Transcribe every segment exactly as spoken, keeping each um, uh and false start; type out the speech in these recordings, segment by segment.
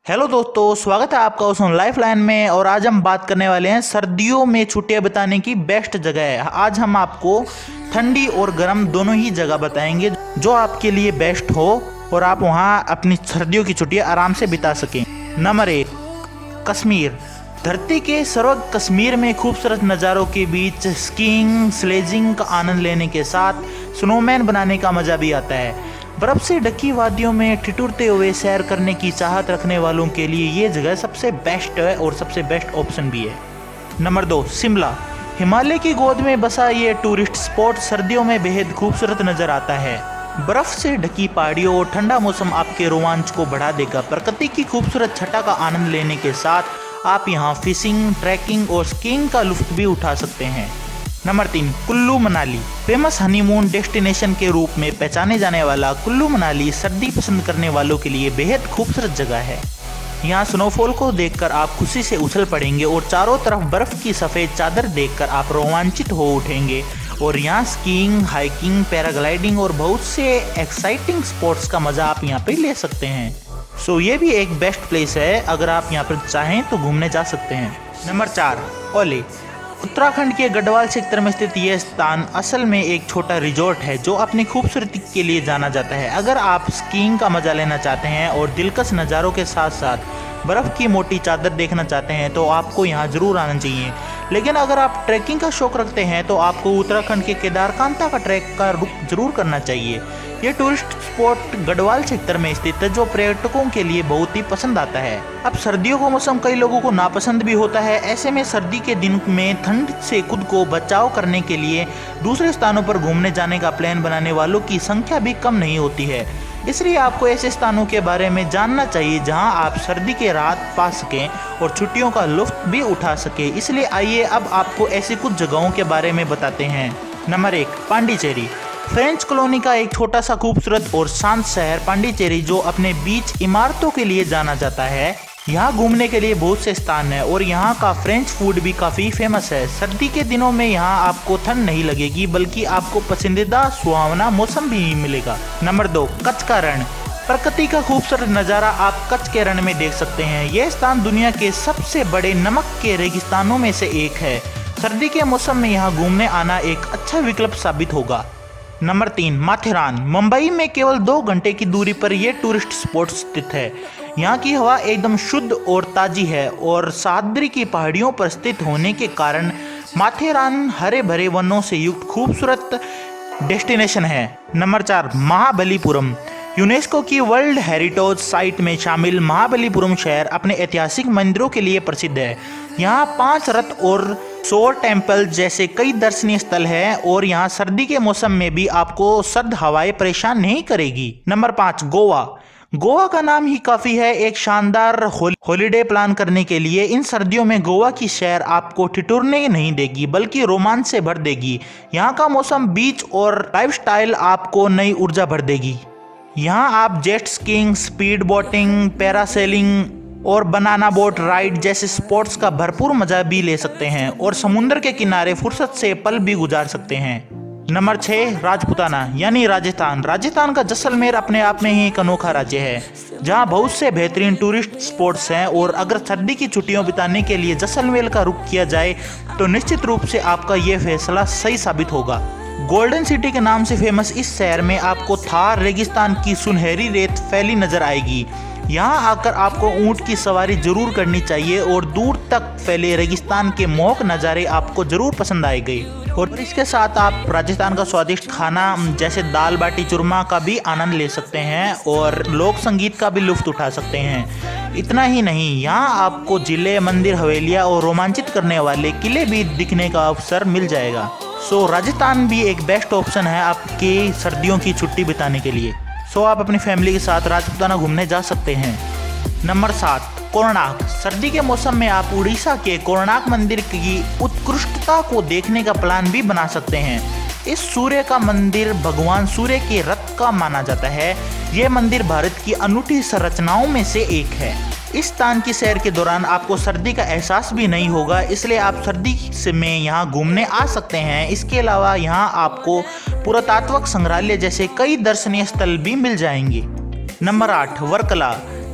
Hello दोस्तों, स्वागत है आपका उस लाइफ लाइन में। और आज हम बात करने वाले हैं सर्दियों में छुट्टियां बिताने की बेस्ट जगह है। आज हम आपको ठंडी और गर्म दोनों ही जगह बताएंगे जो आपके लिए बेस्ट हो और आप वहां अपनी सर्दियों की छुट्टियां आराम से बिता सकें। नंबर एक, कश्मीर। धरती के सर्वोच्च कश्मीर में खूबसूरत नज़ारों के बीच स्कीइंग स्लेजिंग का आनंद लेने के साथ स्नोमैन बनाने का मज़ा भी आता है। बर्फ से ढकी वादियों में ठिठुरते हुए सैर करने की चाहत रखने वालों के लिए ये जगह सबसे बेस्ट है और सबसे बेस्ट ऑप्शन भी है। नंबर दो, शिमला। हिमालय की गोद में बसा ये टूरिस्ट स्पॉट सर्दियों में बेहद खूबसूरत नजर आता है। बर्फ से ढकी पहाड़ियों और ठंडा मौसम आपके रोमांच को बढ़ा देगा। प्रकृति की खूबसूरत छटा का आनंद लेने के साथ आप यहाँ फिशिंग, ट्रैकिंग और स्कीइंग का लुत्फ भी उठा सकते हैं। नंबर तीन, Kullu Manali. Famous honeymoon destination के रूप में पहचाने जाने वाला कुल्लू मनाली सर्दी पसंद करने वालों के लिए बेहद खूबसूरत जगह है। यहाँ स्नोफॉल को देखकर आप खुशी से उछल पड़ेंगे और चारों तरफ बर्फ की सफ़ेद चादर देखकर आप रोमांचित हो उठेंगे। और यहाँ स्कीइंग, हाइकिंग, पैराग्लाइडिंग और बहुत से एक्साइटिंग स्पोर्ट्स का मज़ा आप यहाँ पे ले सकते हैं। सो ये भी एक बेस्ट प्लेस है, अगर आप यहाँ पर चाहें तो घूमने जा सकते हैं। नंबर चार, ओली। उत्तराखंड के गढ़वाल क्षेत्र में स्थित यह स्थान असल में एक छोटा रिजॉर्ट है जो अपनी खूबसूरती के लिए जाना जाता है। अगर आप स्कीइंग का मजा लेना चाहते हैं और दिलकश नज़ारों के साथ साथ बर्फ़ की मोटी चादर देखना चाहते हैं तो आपको यहाँ ज़रूर आना चाहिए। लेकिन अगर आप ट्रैकिंग का शौक़ रखते हैं तो आपको उत्तराखंड के केदारकांता का ट्रैक का रुख जरूर करना चाहिए। ये टूरिस्ट स्पॉट गढ़वाल क्षेत्र में स्थित है जो पर्यटकों के लिए बहुत ही पसंद आता है। अब सर्दियों का मौसम कई लोगों को नापसंद भी होता है। ऐसे में सर्दी के दिन में ठंड से खुद को बचाव करने के लिए दूसरे स्थानों पर घूमने जाने का प्लान बनाने वालों की संख्या भी कम नहीं होती है। इसलिए आपको ऐसे स्थानों के बारे में जानना चाहिए जहां आप सर्दी के राहत पा सकें और छुट्टियों का लुत्फ भी उठा सके। इसलिए आइए अब आपको ऐसी कुछ जगहों के बारे में बताते हैं। नंबर एक, पांडिचेरी। फ्रेंच कॉलोनी का एक छोटा सा खूबसूरत और शांत शहर पांडिचेरी जो अपने बीच इमारतों के लिए जाना जाता है। यहाँ घूमने के लिए बहुत से स्थान हैं और यहाँ का फ्रेंच फूड भी काफ़ी फेमस है। सर्दी के दिनों में यहाँ आपको ठंड नहीं लगेगी बल्कि आपको पसंदीदा सुहावना मौसम भी मिलेगा। नंबर दो, कच्छ का रण। प्रकृति का खूबसूरत नज़ारा आप कच्छ के रण में देख सकते हैं। यह स्थान दुनिया के सबसे बड़े नमक के रेगिस्तानों में से एक है। सर्दी के मौसम में यहाँ घूमने आना एक अच्छा विकल्प साबित होगा। नंबर तीन, माथेरान। मुंबई में केवल दो घंटे की दूरी पर यह टूरिस्ट स्पॉट स्थित है। यहाँ की हवा एकदम शुद्ध और ताज़ी है और सह्याद्री की पहाड़ियों पर स्थित होने के कारण माथेरान हरे भरे वनों से युक्त खूबसूरत डेस्टिनेशन है। नंबर चार, महाबलीपुरम। यूनेस्को की वर्ल्ड हेरिटेज साइट में शामिल महाबलीपुरम शहर अपने ऐतिहासिक मंदिरों के लिए प्रसिद्ध है। यहाँ पांच रथ और सोर टेम्पल जैसे कई दर्शनीय स्थल हैं और यहाँ सर्दी के मौसम में भी आपको सर्द हवाएं परेशान नहीं करेगी। नंबर पाँच, गोवा। गोवा का नाम ही काफ़ी है एक शानदार हॉलिडे प्लान करने के लिए। इन सर्दियों में गोवा की सैर आपको ठिठुरने नहीं देगी बल्कि रोमांच से भर देगी। यहाँ का मौसम, बीच और लाइफस्टाइल आपको नई ऊर्जा भर देगी। यहाँ आप jet skiing, speed boating, parasailing और बनाना बोट राइड जैसे स्पोर्ट्स का भरपूर मजा भी ले सकते हैं और समुद्र के किनारे फुर्सत से पल भी गुजार सकते हैं। नंबर छः, राजपूताना यानी राजस्थान। राजस्थान का जैसलमेर अपने आप में ही एक अनोखा राज्य है जहाँ बहुत से बेहतरीन टूरिस्ट स्पॉट्स हैं और अगर सर्दी की छुट्टियों बिताने के लिए जैसलमेर का रुख किया जाए तो निश्चित रूप से आपका ये फैसला सही साबित होगा। गोल्डन सिटी के नाम से फेमस इस शहर में आपको थार रेगिस्तान की सुनहरी रेत फैली नजर आएगी। यहाँ आकर आपको ऊंट की सवारी जरूर करनी चाहिए और दूर तक फैले रेगिस्तान के मोहक नज़ारे आपको जरूर पसंद आएंगे। और इसके साथ आप राजस्थान का स्वादिष्ट खाना जैसे दाल बाटी चूरमा का भी आनंद ले सकते हैं और लोक संगीत का भी लुत्फ उठा सकते हैं। इतना ही नहीं, यहाँ आपको जिले, मंदिर, हवेलियाँ और रोमांचित करने वाले किले भी दिखने का अवसर मिल जाएगा। सो राजस्थान भी एक बेस्ट ऑप्शन है आपकी सर्दियों की छुट्टी बिताने के लिए। सो आप अपनी फैमिली के साथ राजपूताना घूमने जा सकते हैं। नंबर सात, कोणार्क। सर्दी के मौसम में आप उड़ीसा के कोणार्क मंदिर की उत्कृष्टता को देखने का प्लान भी बना सकते हैं। इस सूर्य का मंदिर भगवान सूर्य के रथ का माना जाता है। यह मंदिर भारत की अनूठी संरचनाओं में से एक है। इस स्थान की सैर के दौरान आपको सर्दी का एहसास भी नहीं होगा, इसलिए आप सर्दी से में यहाँ घूमने आ सकते हैं। इसके अलावा यहाँ आपको पुरातात्विक संग्रहालय जैसे कई दर्शनीय स्थल भी मिल जाएंगे। नंबर आठ, वर्कला।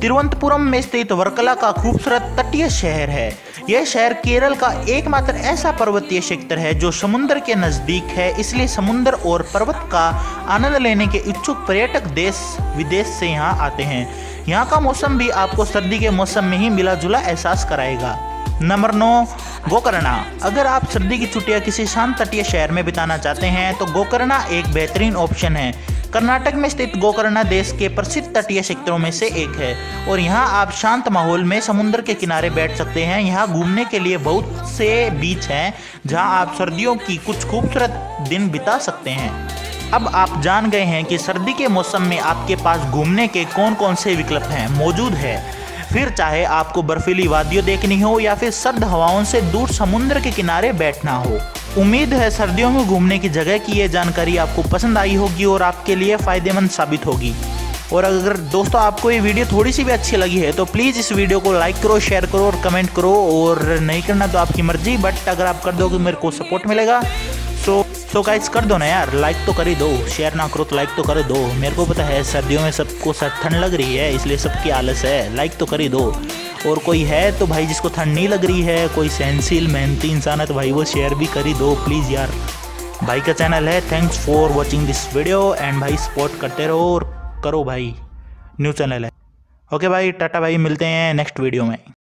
तिरुवनंतपुरम में स्थित वर्कला का खूबसूरत तटीय शहर है। यह शहर केरल का एकमात्र ऐसा पर्वतीय क्षेत्र है जो समुद्र के नजदीक है, इसलिए समुद्र और पर्वत का आनंद लेने के इच्छुक पर्यटक देश विदेश से यहाँ आते हैं। यहाँ का मौसम भी आपको सर्दी के मौसम में ही मिला जुला एहसास कराएगा। नंबर नौ, गोकर्णा। अगर आप सर्दी की छुट्टियां किसी शांत तटीय शहर में बिताना चाहते हैं तो गोकर्णा एक बेहतरीन ऑप्शन है। कर्नाटक में स्थित गोकर्णा देश के प्रसिद्ध तटीय क्षेत्रों में से एक है और यहाँ आप शांत माहौल में समुद्र के किनारे बैठ सकते हैं। यहाँ घूमने के लिए बहुत से बीच हैं जहाँ आप सर्दियों की कुछ खूबसूरत दिन बिता सकते हैं। अब आप जान गए हैं कि सर्दी के मौसम में आपके पास घूमने के कौन कौन से विकल्प हैं मौजूद है। फिर चाहे आपको बर्फीली वादियों देखनी हो या फिर सर्द हवाओं से दूर समुद्र के किनारे बैठना हो। उम्मीद है सर्दियों में घूमने की जगह की ये जानकारी आपको पसंद आई होगी और आपके लिए फ़ायदेमंद साबित होगी। और अगर दोस्तों आपको ये वीडियो थोड़ी सी भी अच्छी लगी है तो प्लीज़ इस वीडियो को लाइक करो, शेयर करो और कमेंट करो। और नहीं करना तो आपकी मर्जी, बट अगर आप कर दोगे मेरे को सपोर्ट मिलेगा। सो सो गाइस कर दो ना यार, लाइक तो कर ही दो। शेयर ना करो तो लाइक तो कर दो। मेरे को पता है सर्दियों में सबको ठंड लग रही है, इसलिए सबकी आलस है। लाइक तो कर ही दो। और कोई है तो भाई जिसको ठंड नहीं लग रही है, कोई सहनशील मेहनती इंसान है तो भाई वो शेयर भी कर ही दो प्लीज़ यार। भाई का चैनल है। Thanks for watching this video and भाई सपोर्ट करते रहो और करो भाई, न्यू चैनल है। ओके भाई, टाटा भाई, मिलते हैं नेक्स्ट वीडियो में।